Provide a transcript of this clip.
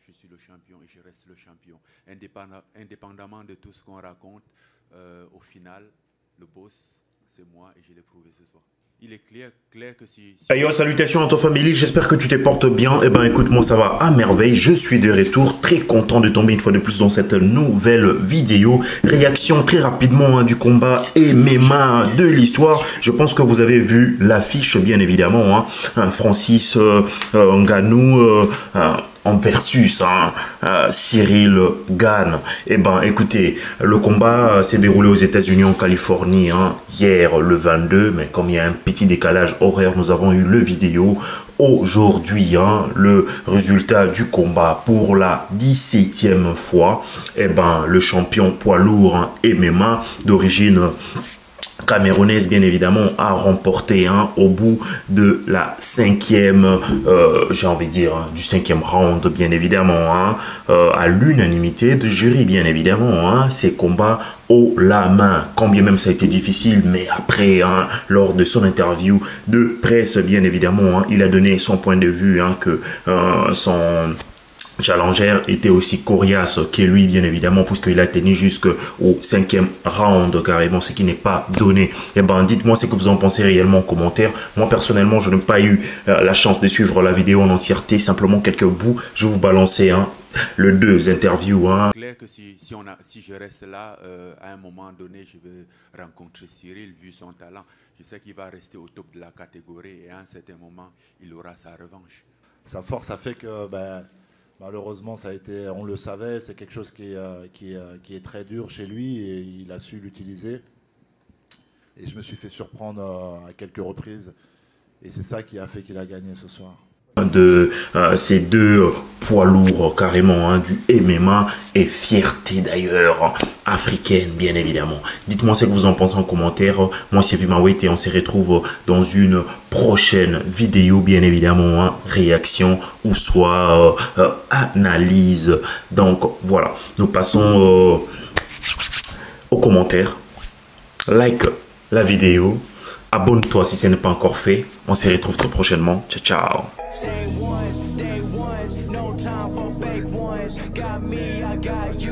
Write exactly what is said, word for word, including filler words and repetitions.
je suis le champion et je reste le champion. Indépendam- indépendamment de tout ce qu'on raconte, euh, au final, le boss, c'est moi et je l'ai prouvé ce soir. Il est clair, clair que si... si... Hey yo, salutations à ton famille, j'espère que tu te portes bien. Eh ben écoute, moi ça va à merveille, je suis de retour, très content de tomber une fois de plus dans cette nouvelle vidéo. Réaction très rapidement hein, du combat M M A de l'histoire. Je pense que vous avez vu l'affiche bien évidemment. Hein. Francis euh, euh, Ngannou euh, euh, en versus hein, euh, Cyril Gane. Eh ben écoutez, le combat s'est déroulé aux États-Unis en Californie hein, hier le vingt-deux, mais comme il y a un petit décalage horaire, nous avons eu le vidéo aujourd'hui, hein, le résultat du combat pour la dix-septième fois. Eh ben le champion poids lourd hein, M M A d'origine camerounaise bien évidemment a remporté hein, au bout de la cinquième euh, j'ai envie de dire hein, du cinquième round bien évidemment hein, euh, à l'unanimité de jury bien évidemment hein, ces combats haut la main, quand bien même ça a été difficile, mais après hein, lors de son interview de presse bien évidemment hein, il a donné son point de vue hein, que euh, son challenger était aussi coriace que lui, bien évidemment, puisqu'il a tenu jusqu'au cinquième round, carrément, ce qui n'est pas donné. Eh ben, dites-moi ce que vous en pensez réellement en commentaire. Moi, personnellement, je n'ai pas eu euh, la chance de suivre la vidéo en entièreté, simplement quelques bouts. Je vais vous balancer hein, le deux interviews. Hein. Clair que si, si, on a, si je reste là, euh, à un moment donné, je vais rencontrer Cyril, vu son talent. Je sais qu'il va rester au top de la catégorie et à un certain moment, il aura sa revanche. Sa force a fait que... Ben, malheureusement, ça a été, on le savait, c'est quelque chose qui est, qui, est, qui est très dur chez lui et il a su l'utiliser. Et je me suis fait surprendre à quelques reprises. Et c'est ça qui a fait qu'il a gagné ce soir. De euh, ces deux poids lourds carrément hein, du M M A et fierté d'ailleurs africaine bien évidemment. Dites-moi ce que vous en pensez en commentaire. Moi c'est Vimawait et on se retrouve dans une prochaine vidéo bien évidemment hein, réaction ou soit euh, euh, analyse. Donc voilà, nous passons euh, aux commentaires. Like la vidéo. Abonne-toi si ce n'est pas encore fait. On se retrouve très prochainement. Ciao, ciao. Day ones, day ones, no time for fake ones. Got me, I got you.